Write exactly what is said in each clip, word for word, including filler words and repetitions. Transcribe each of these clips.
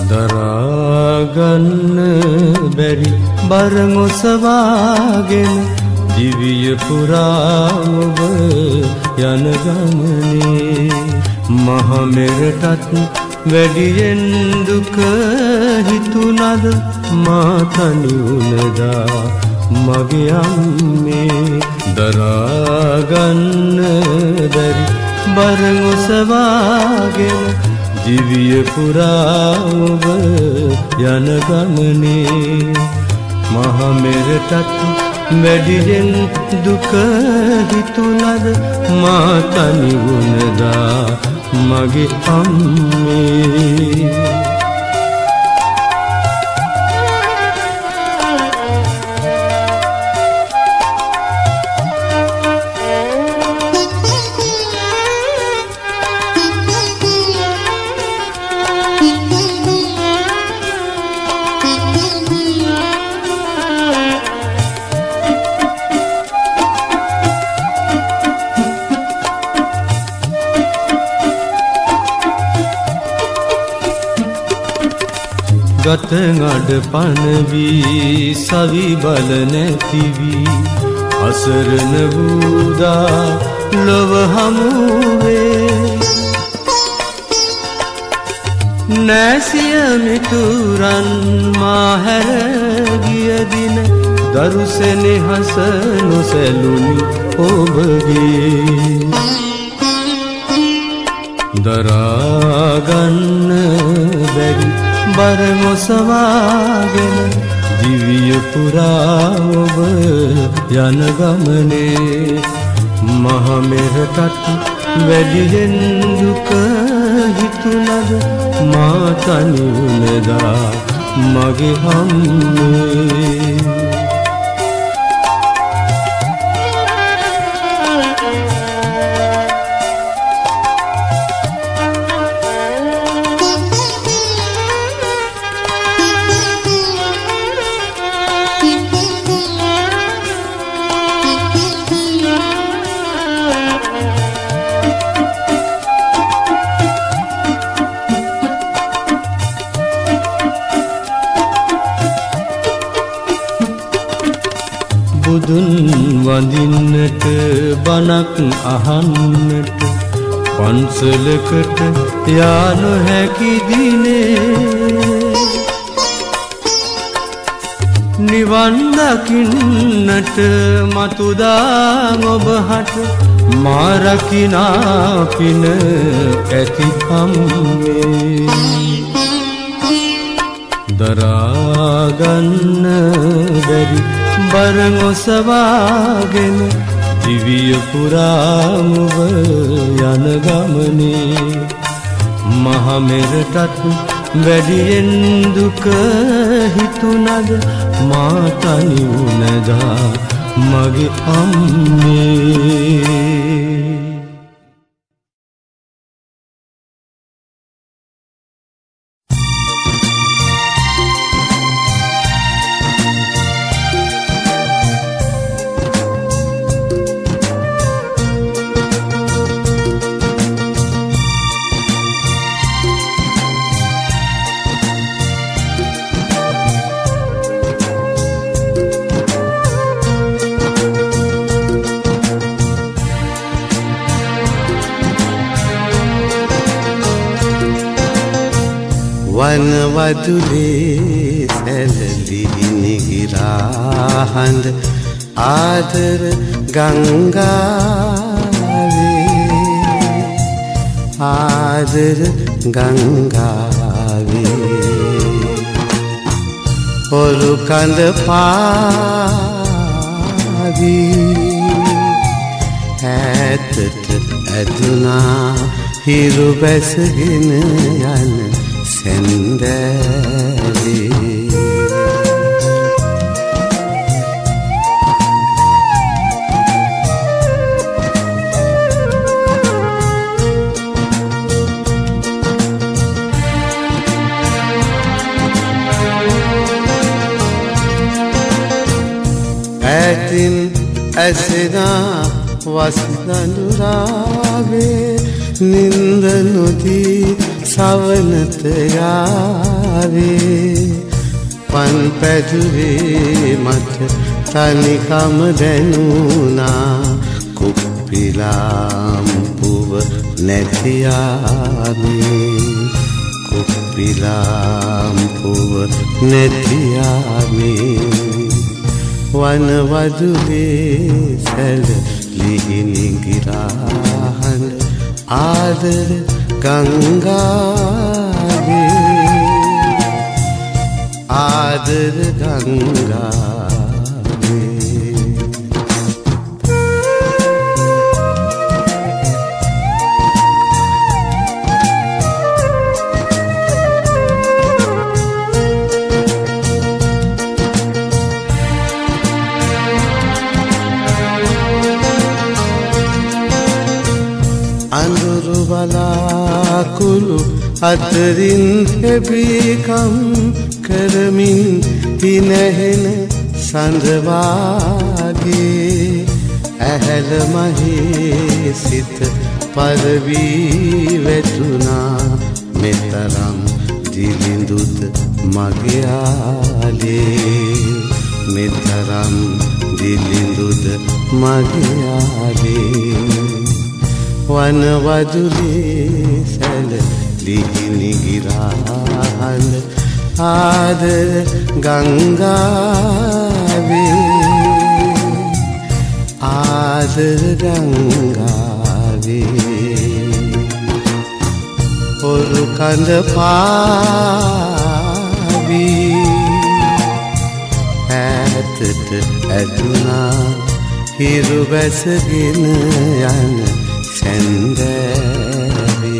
දරාගන්න බැරි බර මොසවාගෙන දිවිය පුරා ඔබ යන ගමනේ මහ මෙරටත් වැඩියෙන් දුක හිතුණද මා තනි වුණදා මගේ අම්මේ දරාගන්න බැරි බර මොසවාගෙන දිවිය පුරා ඔබ යන ගමනේ මහ මෙරටත් වැඩියෙන් දුක හිතුණද මා තනි වුණදා මගේ අම්මේ ගතගඩ පනවී සවි බල නැතිවී අසරණ වූදා ලොව හමුවේ නැසිය මිතුරන් මා හැර ගිය දින දරු සෙනෙහස නොසැලුනි ඔබගේ දරාගන්න බැරි බර මොසවාගෙන දිවිය පුරා ඔබ යන ගමනේ මහ මෙරටත් වැඩියෙන් දුක හිතුණද මා තනි වුණදා මගේ අම්මේ බුදුන් වඳින්නට බණක් අහන්නට පන්සලකට යා නොහැකි දිනේ නිවන් දකින්නට මතුදා ඔබ හට මා රකිනා පින ඇති අම්මේ දරාගන්න බැරි බර මොසවාගෙන දිවිය පුරා ඔබ යන ගමනේ මහ මෙරටත් වැඩියෙන් දුක හිතුණද මා තනි වුණදා මගේ අම්මේ වනවදුලේ සැලලි නිගිරා හඬ ආදර ගංගාවේ ආදර ගංගාවේ පොළු කඳ පාවී ඈතට ඇදුනා හිරු බැසගෙන යන සැන්දෑවේ ඈතින් ඇසෙනා වස් දඬුරාවේ නින්ද නොදී සවනත යාවේ පන් පැදුරේ මට තනිකම දැනුණා කුප්පිලාම්පුව නැතියාමේ කුප්පිලාම්පුව නැතියාමේ වනවදුලේ සැල ලිහිණි ගිරාහන ආදර ගංගාවේ ආදර ගංගාවේ අඳුරු බලාකුළු අතරින් හැබීකම් කරමින් හිනහෙන සඳවාගේ ඇහැල මහේ සිත පරවී වැටුණා මෙතරම් දිලිඳුද මගේ ආලේ මෙතරම් දිලිඳුද මගේ ආලේ වනවදුලේ සැල ලිහිණි ගිරාහන ආදර ගංගාවේ ආදර ගංගාවේ ඔරු කඳ පාවී ඈතට ඇදුනා හිරු බැසගෙන යන සැන්දෑවේ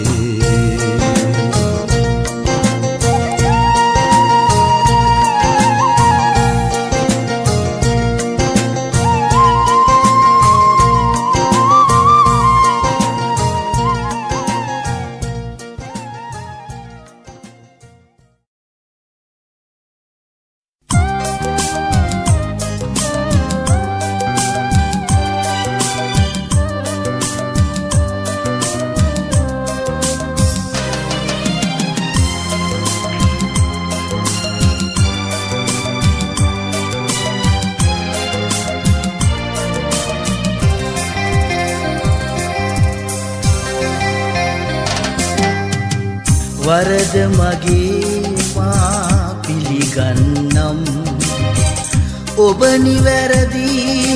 වරද මගේ මා පිළිගන්නම් ඔබ නිවැරදි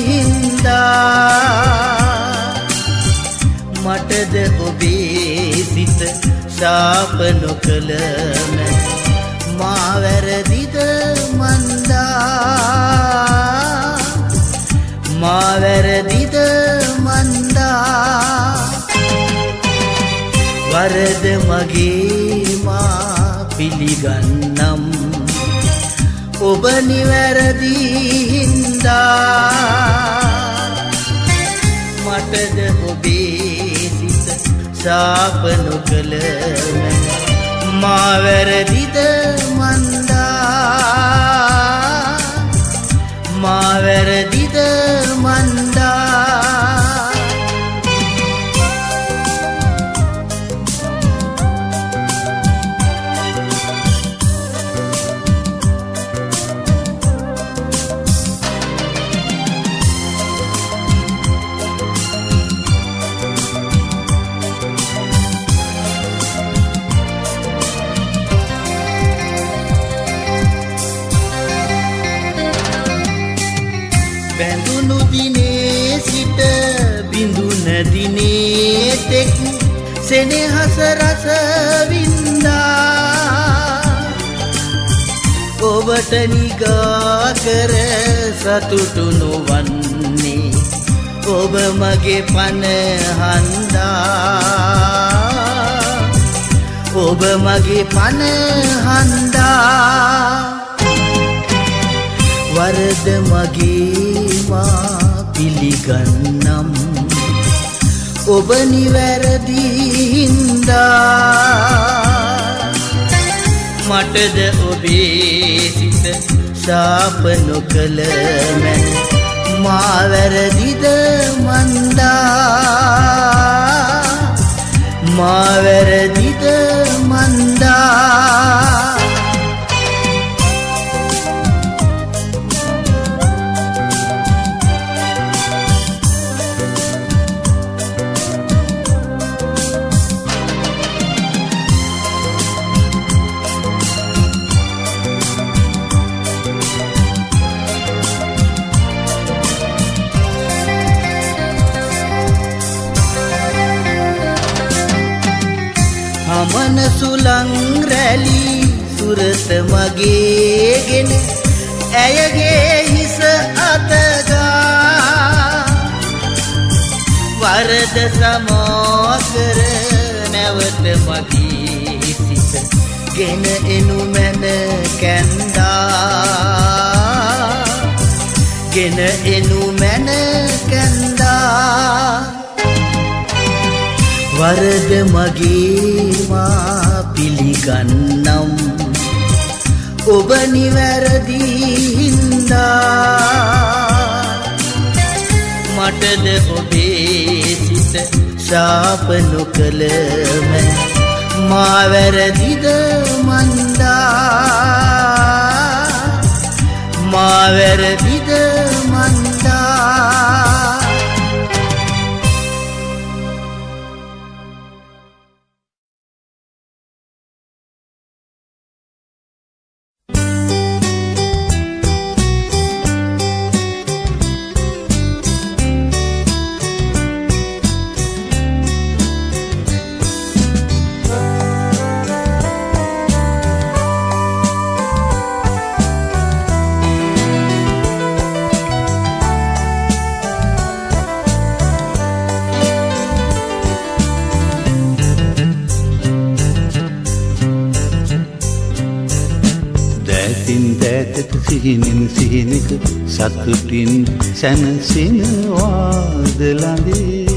හින්දා මටද ඔබේ සිත ශාප නොකළ මා වැරදිද මන්දා මා වැරදිද මන්දා වරද මගේ මා පිළිගන්නම් ඔබ නිවැරදි හින්දා මටද ඔබේ සිත ශාප නොකළ මා වැරදිද මන්දා මා වැරදිද මන්දා බැඳුණු දිනේ සිට බිඳුන දිනේ තෙක් සෙනෙහස රස වින්දා ඔබට නිගා කර සතුටු නොවන්නේ ඔබ මගේ පන හන්දා ඔබ මගේ පන හන්දා වරද මගේ මා පිළිගන්නම් ඔබ නිවැරදි හින්දා මටද ඔබේ සිත ශාප නොකළ මැන මා වැරදිද මන්දා මා වැරදිද මන්දා මන සුලං රැලි සුරත මගේගෙන ඇයගේ හිස අතගා වරද සමාකර නැවත මගේ සිත ගෙන එනු මැන කැන්දා ගෙන එනු මැන කැන්දා වරද මගේ මා පිළිගන්නම් ඔබ නිවැරදි හින්දා මටද ඔබේ සිත ශාප නොකළ මැන මා වැරදිද මන්දා මා වැරදිද මන්දා සිහිනින් සිහිනක සතුටින් සැනසෙනවාද ළඟේ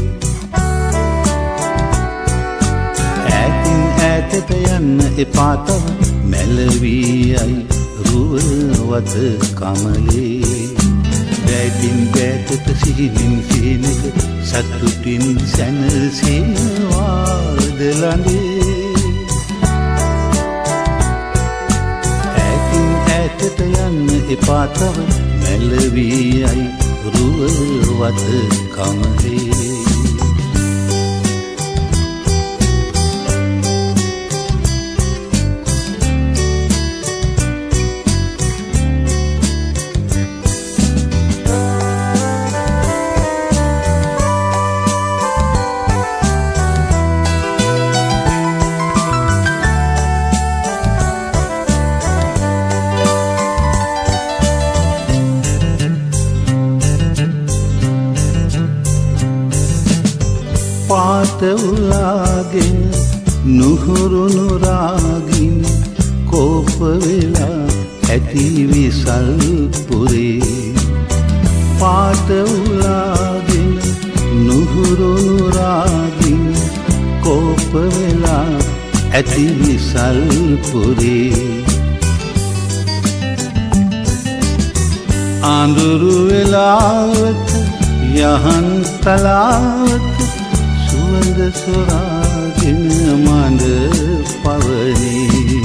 ඈතින් ඈතට යන්න එපා තව මැලවියයි රුවවත කමලේ ඈතින් ඈතට සිහිනින් සිහිනක සතුටින් සැනසෙනවාද ළඟේ ඈතට යන්න එපා තව මැලවියයි රුවවත කමලේ පාත උලාගෙන නුහුරුණු රාගින් කෝප වෙලා ඇති විසල් පුරේ පාත උලාගෙන නුහුරුණු රාගින් කෝප වෙලා ඇති විසල් පුරේ ආඳුරු වෙලාවට යහන් තලාවට සුවඳ සොරාගෙන මඳ පවනේ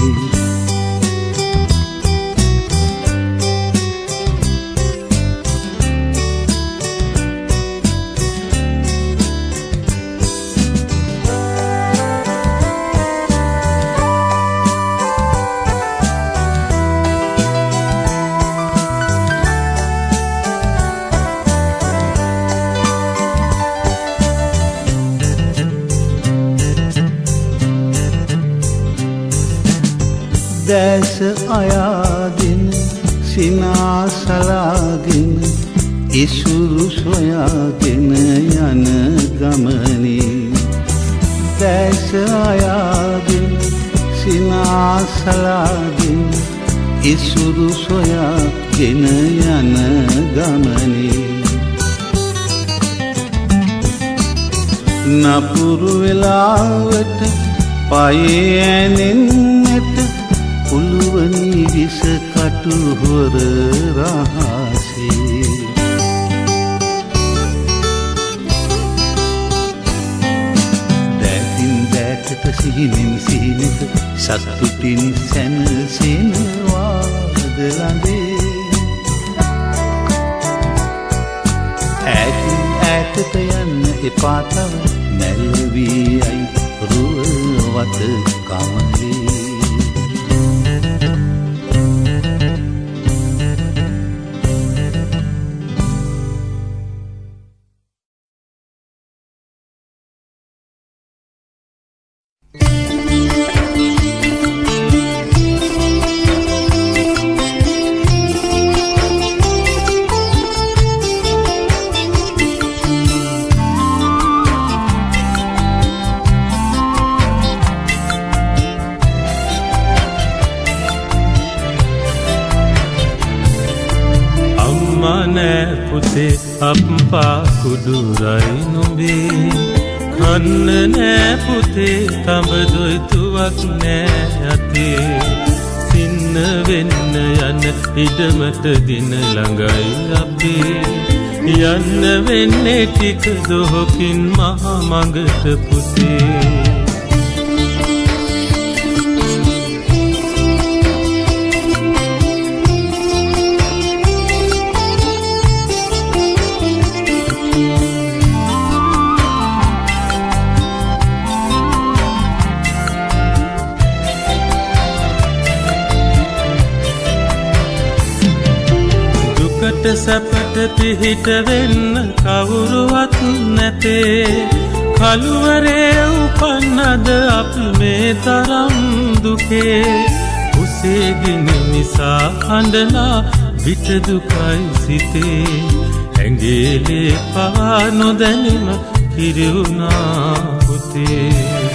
දැස අයාගෙන සිනාසලාගෙන ඉසුරු සොයාගෙන යන ගමනේ දැස අයාගෙන සිනාසලාගෙන ඉසුරු සොයාගෙන යන ගමනේ නපුරු වෙලාවට පයේ ඇනෙන්නට පුළුවනි විස කටු හොර රහසේ දැතින් සිහිනෙන් සිහිනෙත සතුටින් සැනසෙනවාද ළඟේ ඈතින් ඈතට යන්න එපා තව නැල්වී අයි රුවවත කමලේ අප්පා කුඩුරයි නුඹේ කන්න නෑ පුතේ තඹදොයි තුවක් නෑ අතේ සින්න වෙන්න යන ඉඩමට දින ළඟයි අපේ යන්න වෙන්නේ ටික දොහකින් මහ මඟට පුතේ සැපට පිහිට වෙන්න කවුරුවත් නැතේ කළුවරේ උපන්නද අපි මේ තරම් දුකේ උසේගිනි නිසා හඬලා විට දුකයි සිතේ ඇඟිලේ පවා නොදැනීම කිරුණා පුතේ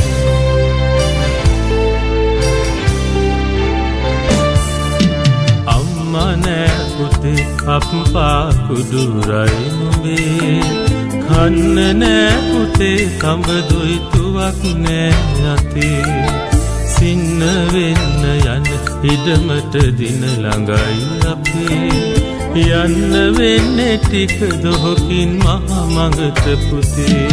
අම්මා නෑ පුතේ අප්පා කුඩුරයි නුඹේ කන්න නෑ පුතේ තඹදොයි තුවක් නෑ අතේ සින්න වෙන්න යන ඉඩමට දින ළඟයි අපේ යන්න වෙන්නේ ටික දොහකින් මහ මඟට පුතේ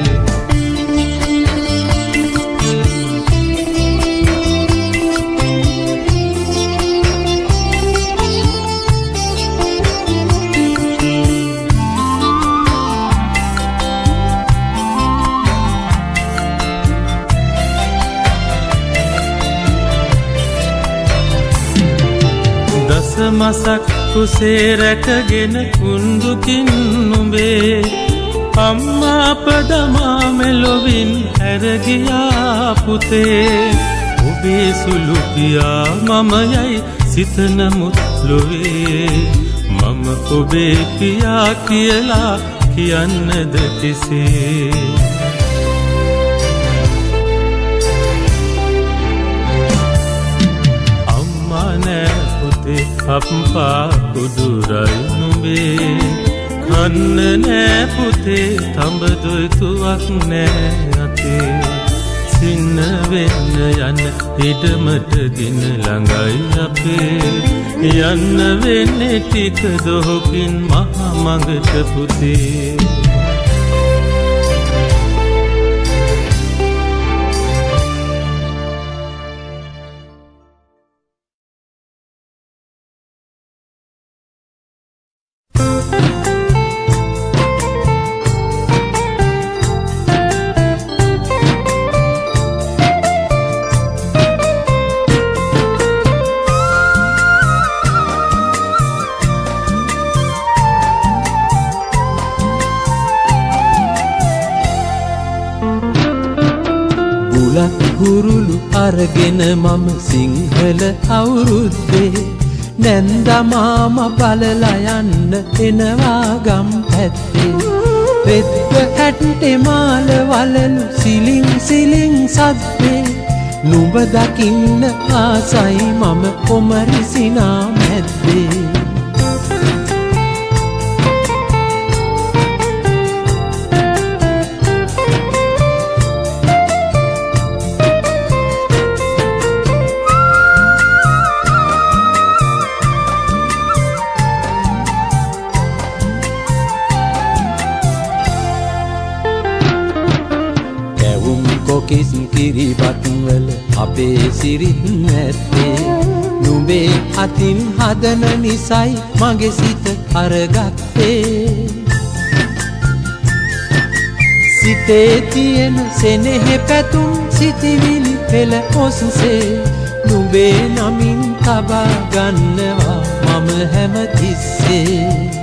මසක් කුසේ රැකගෙන කුණ්ඩුකින් නුඹේ අම්මා අප දමා මෙලොවින් හැර ගියා පුතේ ඔබේ සුළු පියා මම යයි සිතනමුත් ලොවේ මම ඔබේ පියා කියලා කියන්නද කෙසේ අප්පා කුඩුරයි නුඹේ කන්න නෑ පුතේ තඹදොයි තුවක් නෑ අතේ සින්න වෙන්න යන ඉඩමට දින ළඟයි අපේ යන්න වෙන්නේ ටික දොහකින් මහ මඟට පුතේ හුරුළු අරගෙන මම සිංහල අවුරුද්දේ නැන්දා මාමා බලලා යන්න එනවා ගම් පැත්තේ පෙත්ත ඇටේ මාල වලලු සිලින් සිලින් සද්දේ නුඹ දකින්න ආසයි මම කොමරිසිනා මැද්දේ කිරිබත් මගේ සිරිත් ඇත්තේ නුඹේ අතින් හදන නිසයි මගේ සිත අරගත්තේ සිතේ තියෙන සෙනෙහෙ පැතුම් සිතිවිලි පෙළ ඔස්සේ නුඹේ නමින් තබා ගන්නවා මම හැමතිස්සේ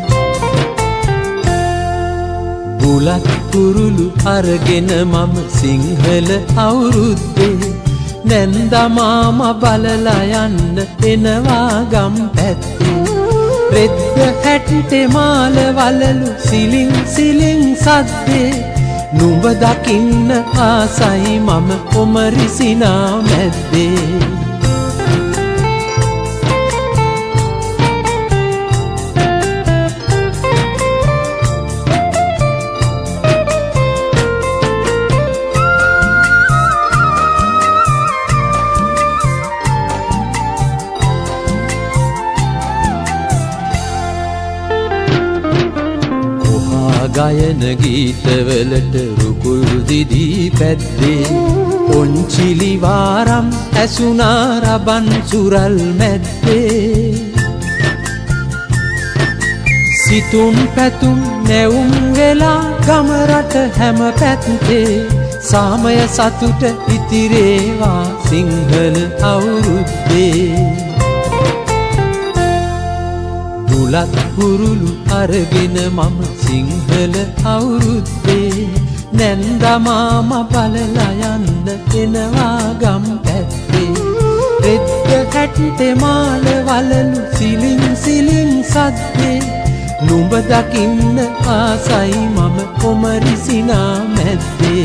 බුලත් කුරුළු අරගෙන මම සිංහල අවුරුද්දේ නැන්දමාම බලලා යන්න එනවා ගම් පැත්තේ රෙද්ද හැට්ටේ මාල වලලු සිලින් සිලින් සද්දේ නුඹ දකින්න ආසයි මම ඔමරිසිනා මැද්දේ ගයන ගීතවලට රුකුල් දිදී පැද්දේ පොන්චිලි වාරම් ඇසුනා රබන් සුරල් මැද්දේ සිතුම් පැතුම් නැවුම් වෙලා ගම රට හැම පැත්තේ සාමය සතුට ඉතිරේවා සිංහල අවුරුද්දේ බුලත් කුරුළු අරගෙන මම සිංහල අවුරුද්දේ නැන්දමාම බලලා යන්න එනවා ගම් පැත්තේ රෙද්ද හැට්ටේ මාල වලලු සිලින් සිලින් සද්දේ නුඹ දකින්න ආසයි මම කොමරිසිනා මැද්දේ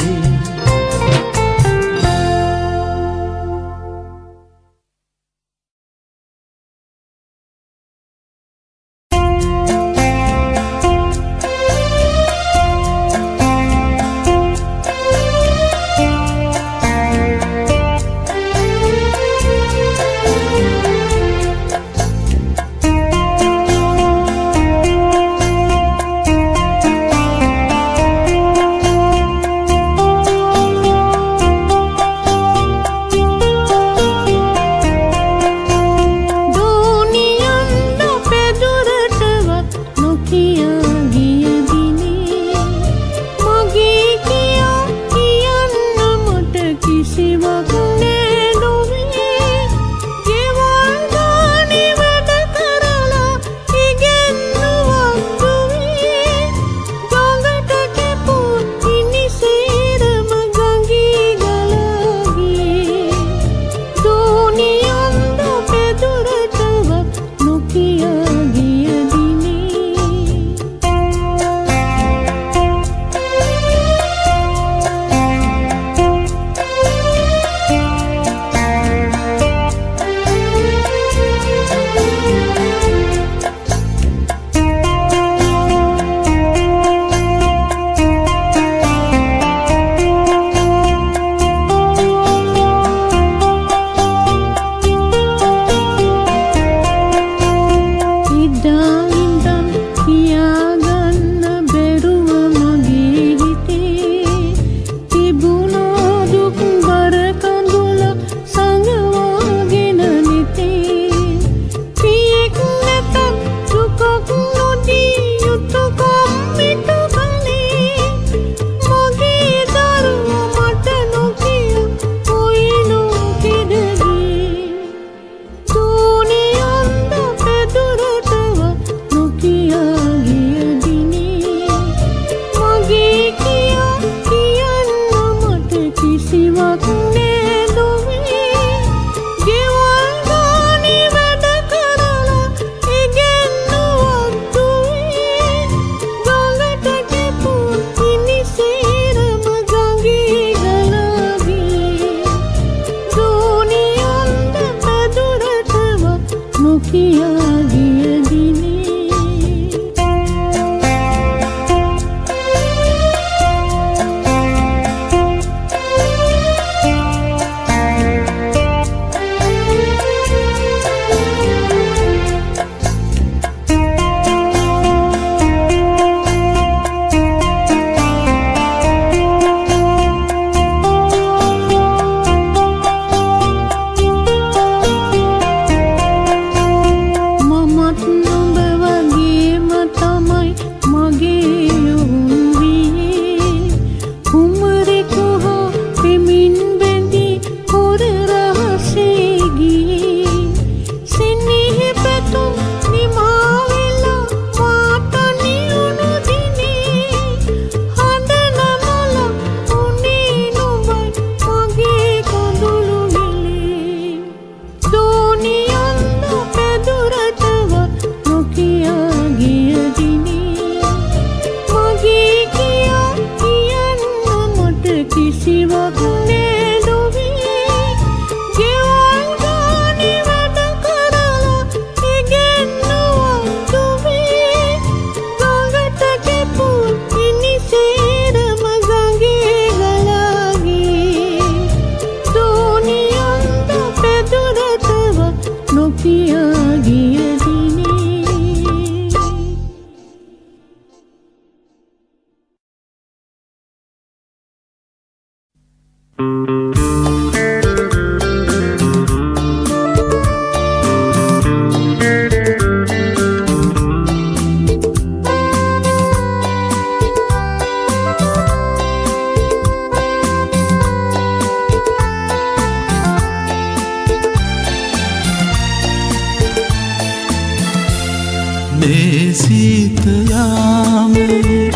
මේ සීත යාමේ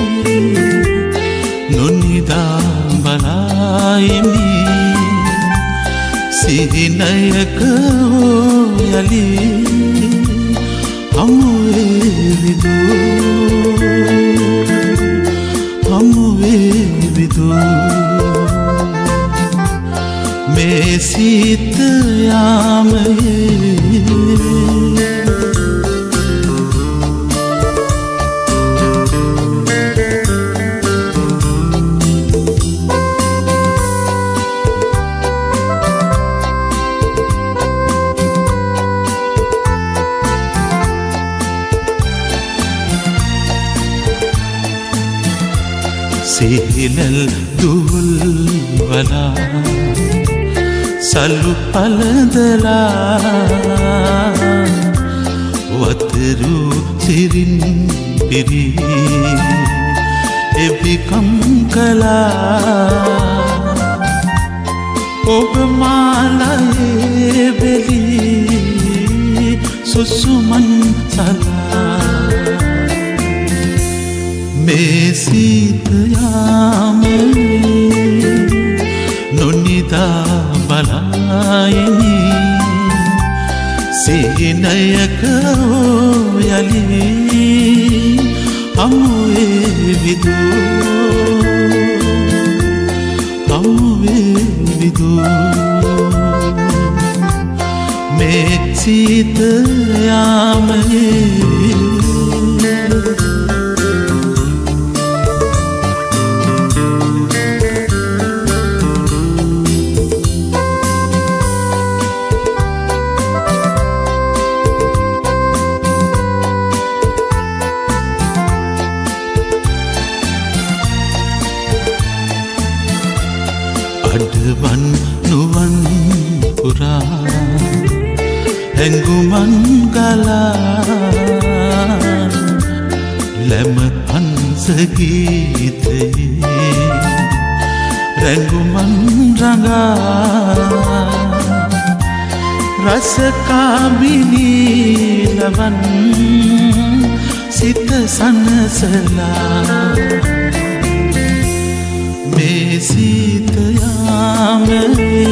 නොනිදා බලායිමි සිහිනයක යලි හමුවේ විදූ හමුවේ විදූ මේ සීත යාමේ සිහිනල් දුල් වලා සල්ලු පලදලා වතරු සිරින් පිරි එබිකම් කලා ඔබ මාලයේ බෙලි සුසුමන් සලා මේ සීත යාමේ නොනිදා බලායිමි සිහිනයක යලි හමුවේ විදූ හමුවේ විදූ මේ සීත යාමේ අඩවන් නුවන් පුරා හැඟුමන් ගලා ලැම හංස ගීතයේ රැඟුමන් රඟා රසකාමිනී ලවන් සිත සනසලා මේ සීත යාමේ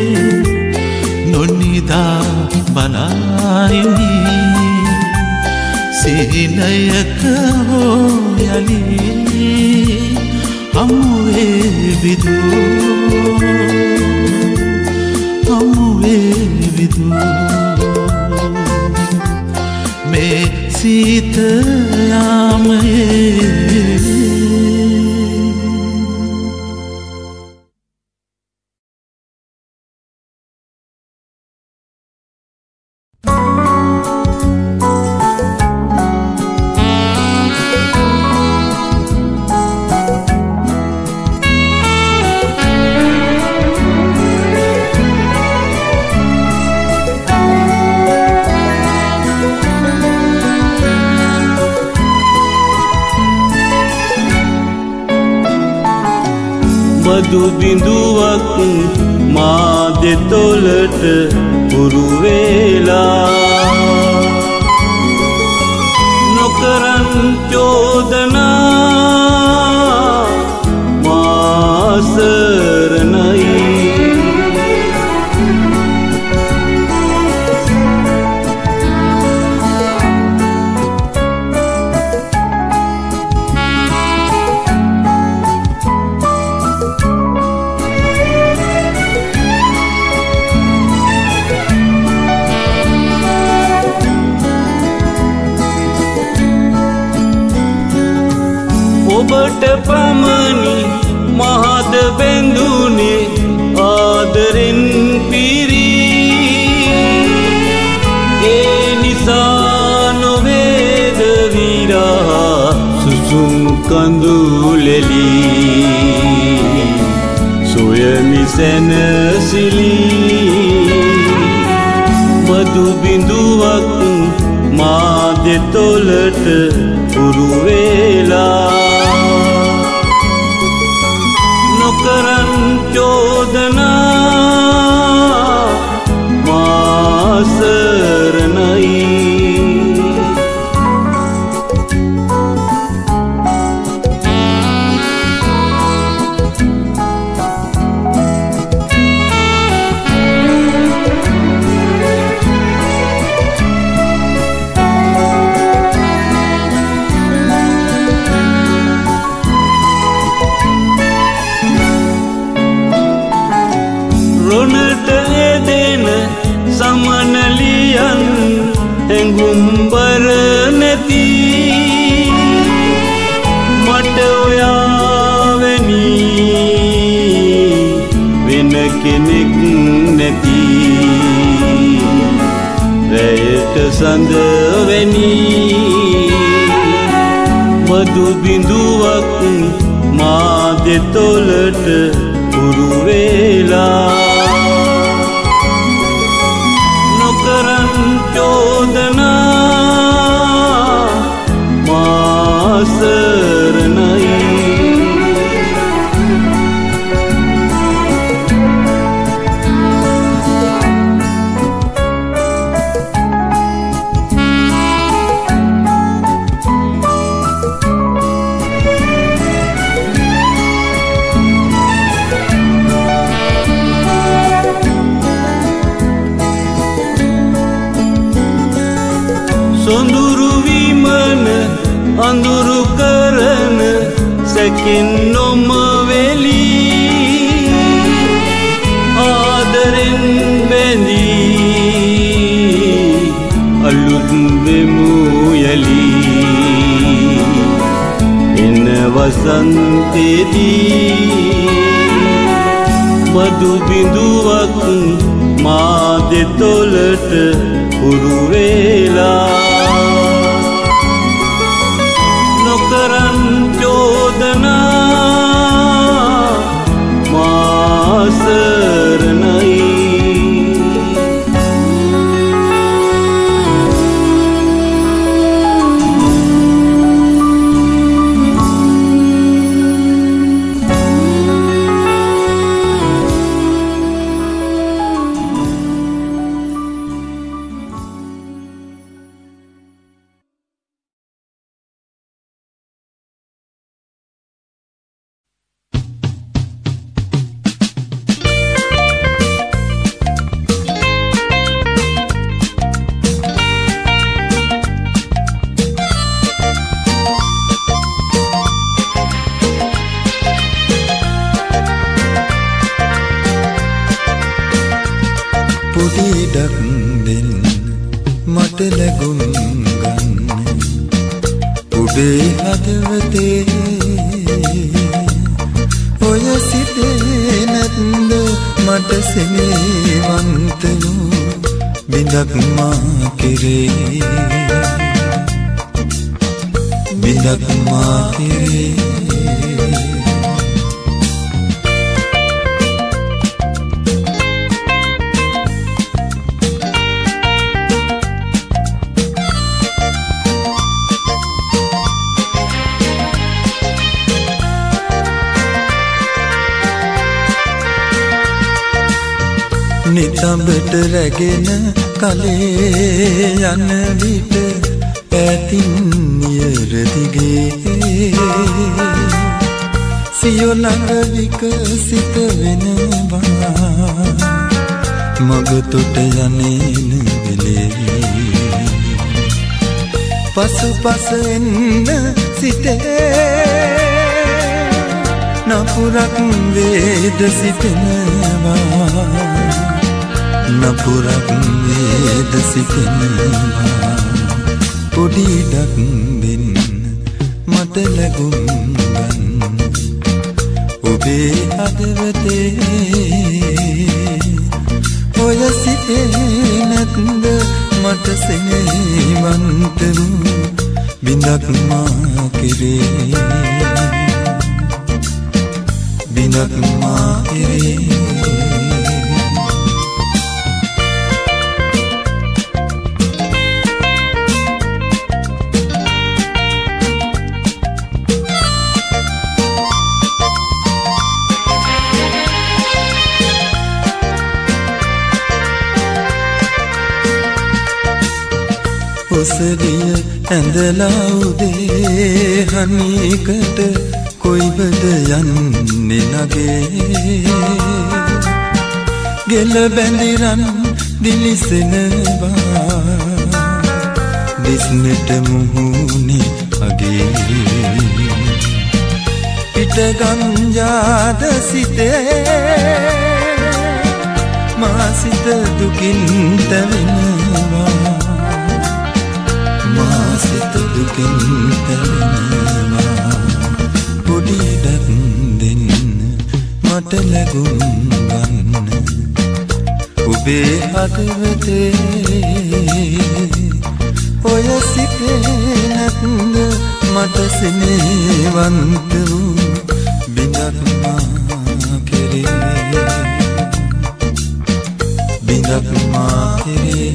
නොනිදා බලායිමි සිහිනයක යලි හමුවේ විදූ හමුවේ විදූ මේ සීත යාමේ මధු බිඳුවක් මා දෙතොලට පුරු වේලා නොකරන් චෝදනා මා සරණයි ඔබට පමණි මහද බැඳුනේ ආදරෙන් පිරී ඒ නිසා නොවේද විරා සුසුම් කඳුලෙලි සොයමි සැනසිලි මధු බිඳුවක් මා දෙතොලට පුරු වේලා නොකරන් චෝදනා මා සරණයි ඇඟුම්බර නැති මට ඔයාවැනි වෙන කෙනෙක් නැති රැයට සඳවැනි මధు බිඳුවක් මා දෙතොලට උරු වේලා නොකරන් චෝදනා මා සරණයි සොඳුරු විමන අඳුරු කරන සැකින් නොම වෙලී ආදරෙන් බැඳී අලුත් වෙමු යලී එන වසන්තේදී මధు බිඳුවක් මා දෙතොලට උරු වේලා නොකරන් චෝදනා මා සරණයි නිතඹට රැගෙන කලේ යන විට පැතින් නියර දිගේ සියෝ ළඟ විකසිත වෙනවා මග තොට යන්නේන වෙලේ පසු පස එන්න සිටේ නපුරක් වේද සිටිනවා නපුරක් වේද සිටිනවා පොඩි ඩක් දෙන්න මට ලැබුම් ගන්න ඔබේ හදවතේ ඔය සිටේ නැත්ද මට සෙනෙහවන්ත වූ බිඳක් මා කෙරේ බිඳක් මා කෙරේ ඔසරිය ඇඳලා උදේ හනිකට කොයිබද යන්නේ නගේ ගෙල බැඳිරන් දිලිසෙනවා දිස්නෙට මුහුණේ අගේ පිට ගංජාද සිතේ මා සිත දුකින් තැවෙනවා හදවතේ ඔය සිතේ නැත්ද මට සිනේවන්ත වූ බිඳක් මා කෙරේ බිඳක් මා කෙරේ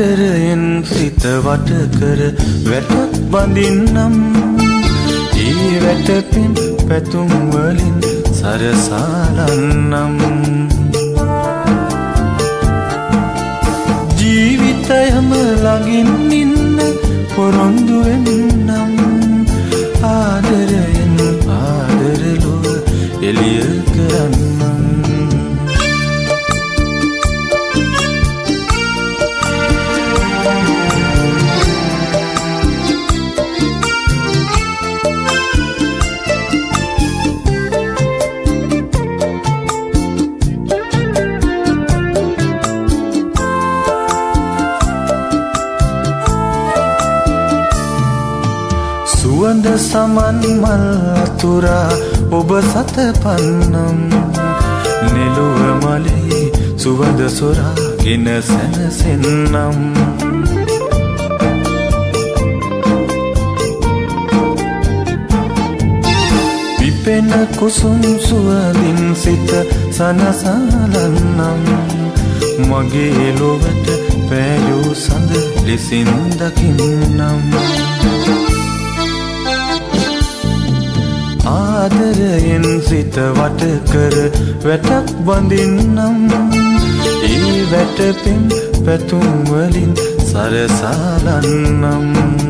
ආදරයෙන් සිත වට කර වැටක් බඳින්නම් ඒ වැටපින් පැතුම් වලින් සරසාලන්නම් ජීවිතයම ළඟින් ඉන්න පොරොන්දු වෙන්නම් ආදරයෙන් ආදරලොව එළිය කරන්නම් සුවඳ සමන් මල් අතුරා ඔබ සත පන්නම් නෙළුව මලේ සුවඳ සොරාගෙන සැනසෙන්නම් විපෙන කුසුම් සුවඳින් සිත සනසලන්නම් මගේ ලොවට පෑයූ සඳ ලෙසින් දකින්නම් ආදරයෙන් සිත වට කර වැටක් බඳින්නම් ඒ වැටපින් පැතුම් වලින් සරසාලන්නම්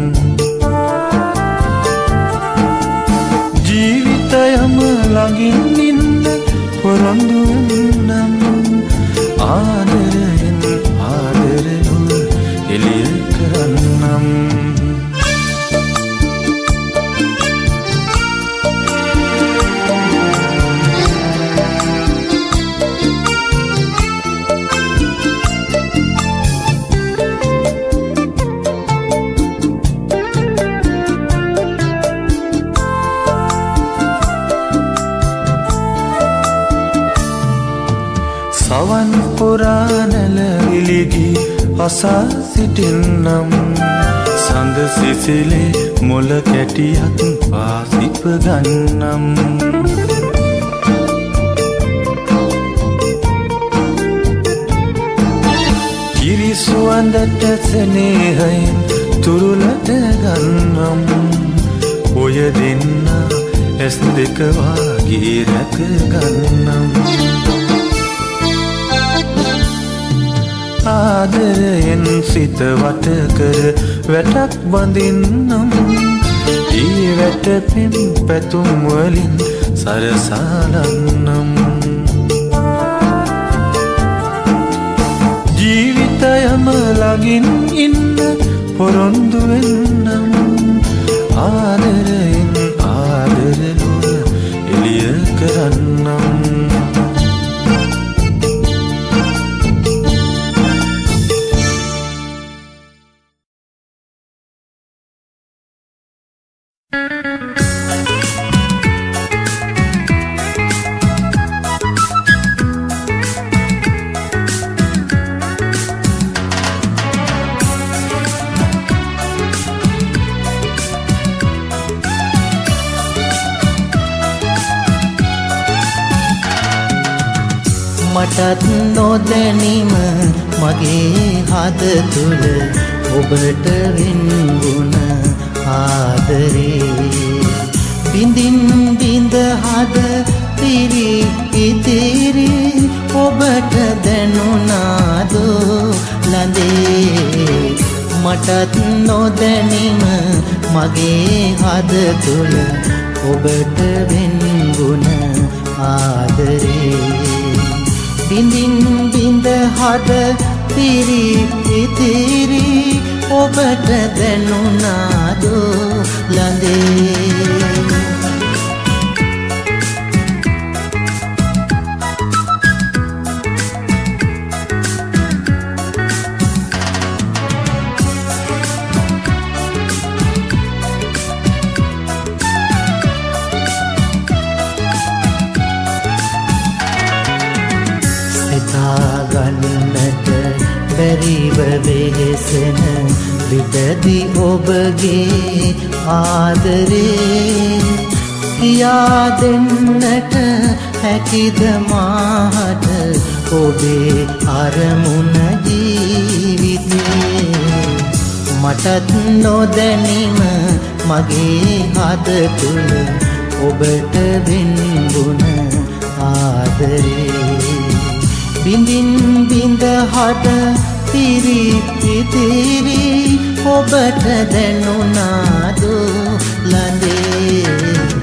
ජීවිතයම ළඟින් ඉන්න පොරොන්දු වෙන්නම් ආදරයෙන් ආදරලොව එළිය කරන්නම් සවන් පුරා නැලවිලිගි අසා සිටින්නම් සඳ සිසිලේ මොල කැටියක් පාසිප ගන්නම් කිරි සුවඳට සෙනෙහයෙන් තුරුලට ගන්නම් ඔය දෙන්න ඇස් දෙක වාගේ රැක ගන්නම් ආදරයෙන් සිත වට කර වැටක් බඳින්නම් ඒ වැටපින් පැතුම් වලින් සරසාලන්නම් ජීවිතයම ළඟින් ඉන්න පොරොන්දු වෙන්නම් ආදරයෙන් ආදරලොව එළිය කරන්නම් මටත් නොදැනීම මගේ හද තුළ ඔබට වෙන්වුණ ආදරේ බින්දින් බින්ද හද පිරි ඉතිරි ඔබට දැනුණාදෝ ලඳේ මටත් නොදැනීම මගේ හද තුළ ඔබට වෙන්වුණ ආදරේ බින්දින් බින්ද හද පිරි ඉතිරි ඔබට දැනුණාදෝ ලඳේ ගන්නට බැරිව වෙහෙසෙන විටදී ඔබගේ ආදරේ කියා දෙන්නට හැකිද මාට ඔබේ අරමුණ ජීවිතේ මටත් නොදැනීම මගේ හද තුල ඔබට වෙන්වුණ ආදරේ බින්දින් බින්ද හද පිරිත් ඉතිරි ඔබට දැනුණාද ළඟේ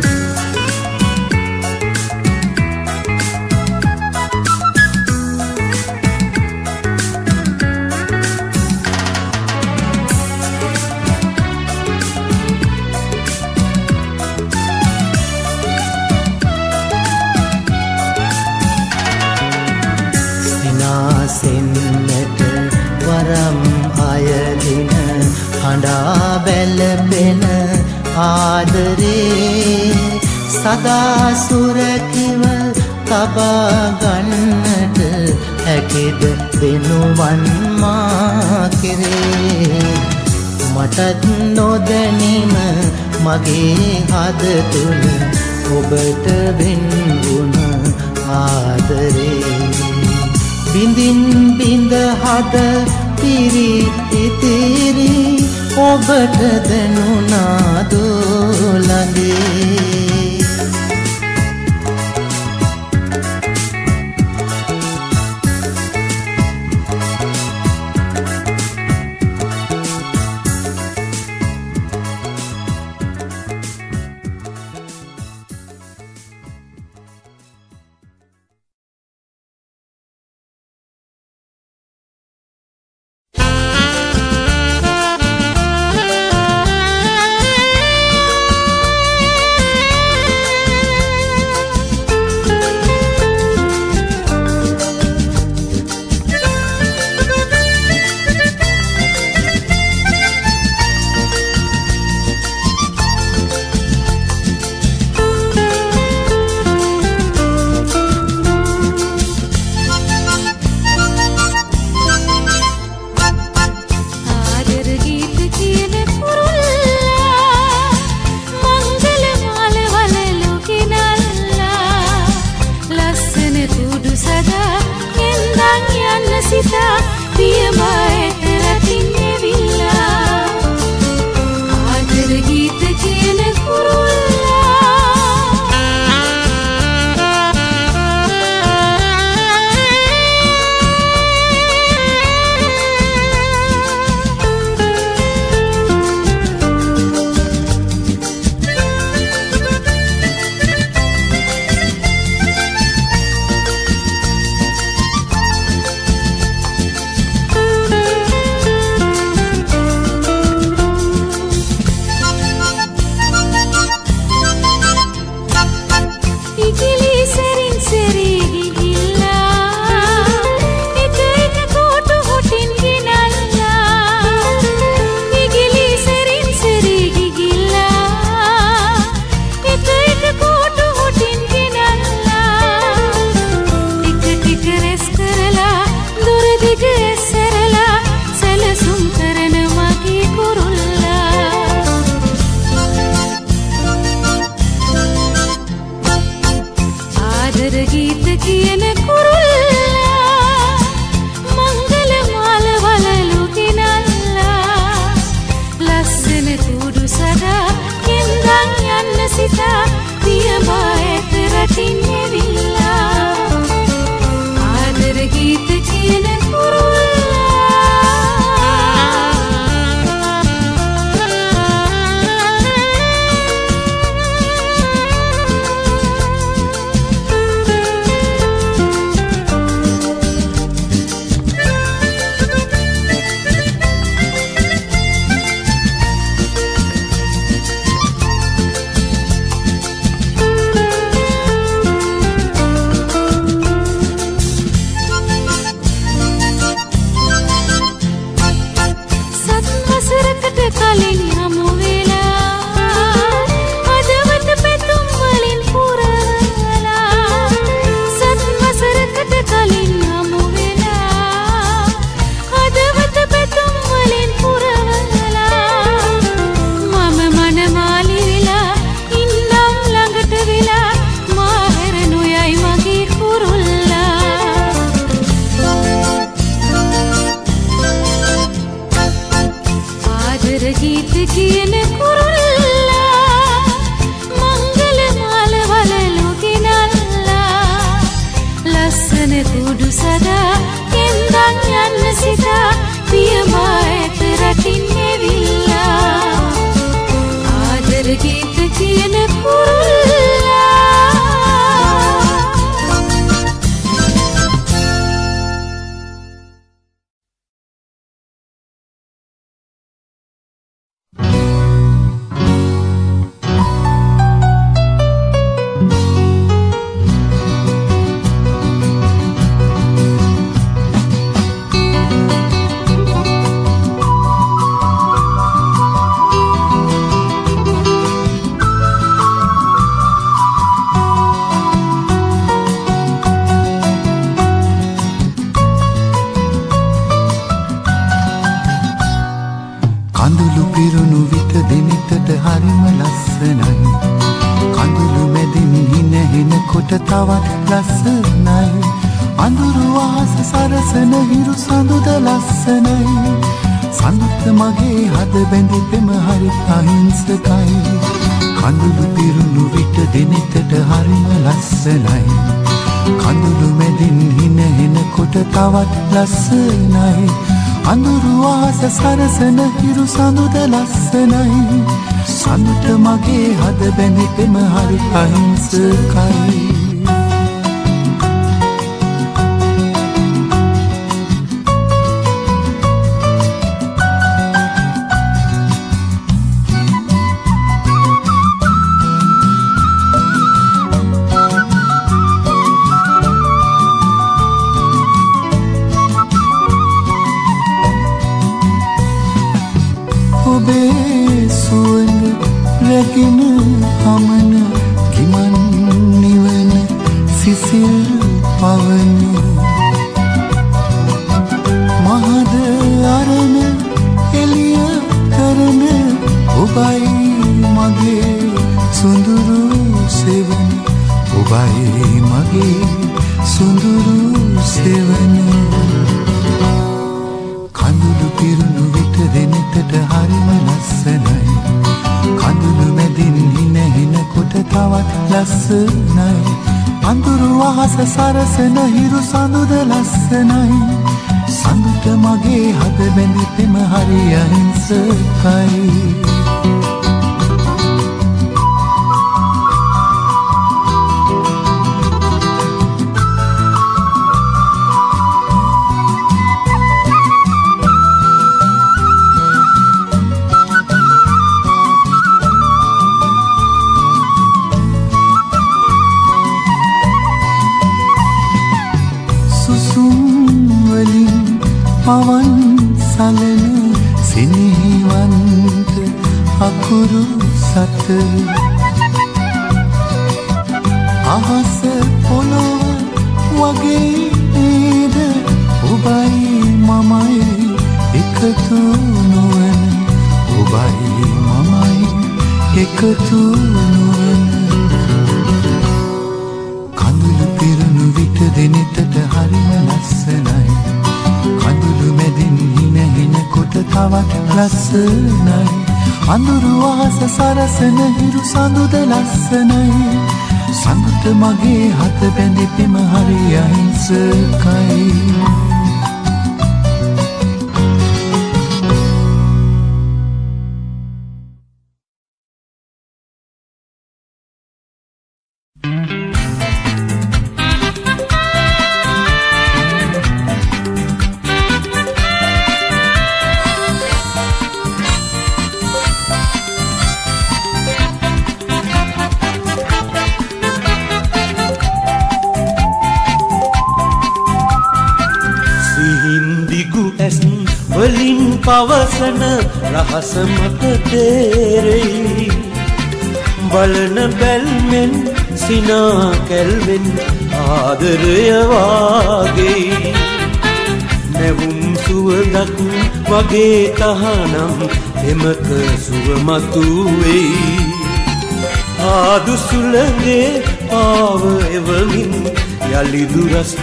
සෙන්නට වරම් අයදින හඬා බැලපෙන ආදරේ සදා සුරකිව තබා ගන්නට හැකිද වෙනුවන් මා කෙරේ මටත් නොදැනීම මගේ හද තුල ඔබට වෙන්වුණ ආදරේ බින්දින් බින්ද හද පිරිත් ඉතිරි ඔබට දැනුණාද ළඟේ ආදර ගීත කියන කුරුල්ලා මංගල මාල වලලු ගෙනල්ලා ලස්සන කුඩු සදා කෙන්දන් යන්න සිතා පියමා ඇත රටින් ඇවිල්ලා ආදර ගීත කියන කුරුල්ලා තවත් ලස්සනයි අඳුරු ආස සරසන හිරු සඳුද ලස්සනයි සඳුත් මගේ හද බැඳි පෙම හරි අහිංසකයි කඳුළු පිරුණු විට දිනෙතට හරිම ලස්සනයි කඳුළු මැදින් හින හෙන කොට තවත් ලස්සනයි අඳුරු ආස සරසන හිරු සඳුද ලස්සනයි සඳුත් මගේ හද බැඳි පෙම හරි අහිංසකයි සරසන හිරු සඳුද ලස්සනයි සඳුට මගේ හද බැඳි පෙම හරි අහිංසකයි පවන් සලන සිනහවන්ත අකුරු සත අහස පොළොව වගේ නේද ඔබයි මමයි එකතු නොවන ඔබයි මමයි එකතු නොවන කඳුළු පිරුණු විට දෙනෙතට හරිම ලස්සනයි කඳුළු මැදින් හින හින කොට තවත් ලස්සනයි අඳුරු ආස සරසන හිරු සඳුද ලස්සනයි සඳුට මගේ හත බැඳි පෙම හරි අහිංසකයි පවසන රහස මට තේරෙයි බලන බැල්මෙන් සිනා කැල්වෙන් ආදරය වාගේ නැවුම් සුවඳක් වගේ තහනම් එමක සුව මතුවෙයි ආදු සුළඟේ පාව එවමින් යලි දුරස්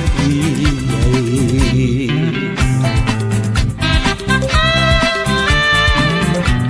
වී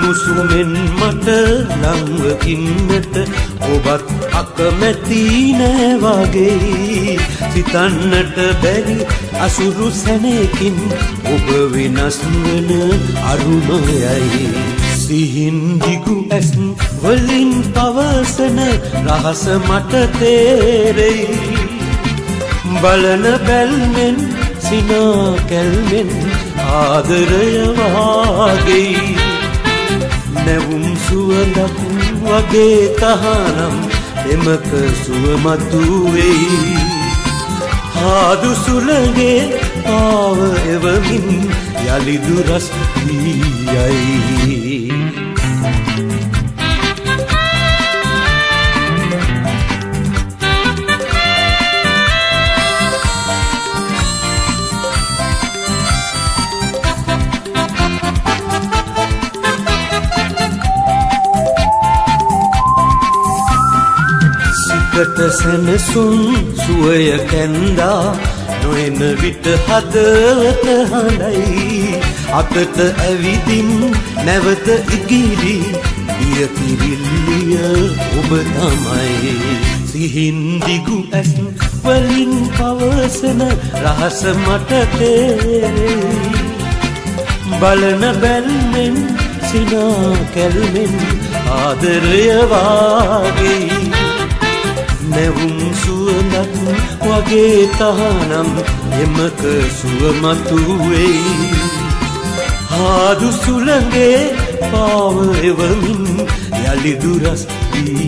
උණුසුමෙන් මට ලංව ඉන්නට ඔබත් අකමැති නෑ වගේ සිතන්නට බැරි අසුරු සැනකින් ඔබ වෙනස් වන අරුමයයි සිහින් දිගු ඇස් වලින් පවසන රහස මට තේරෙයි බලන බැල්මෙන් සිනා කැල්මෙන් ආදරය වාගේ නැවුම් සුවඳක් වගේ තහනම් එමක සුවමතු වෙයි ආදු සුළගේ ආව එවමින් යලි දුරස් වී යයි සිතට සැනසුම් සුවය කැන්දා නොයන විට හදවත හඬයි අතට ඇවිදින් නැවත ඉගිලි දිය කිරිල්ලිය ඔබ තමයි සිහින් දිගු ඇස් වලින් පවසන රහස මට තේරෙයි බලන බැල්මෙන් සිනා කැල්මෙන් ආදරය වාගේ නැවුම් සුවඳක් වගේ තහනම් එමක සුවමතු වෙයි ආදු සුළඟේ පාව එවමින් යලි දුරස් වී